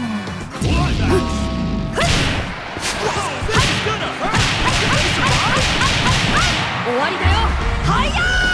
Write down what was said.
終わりだよ。はやー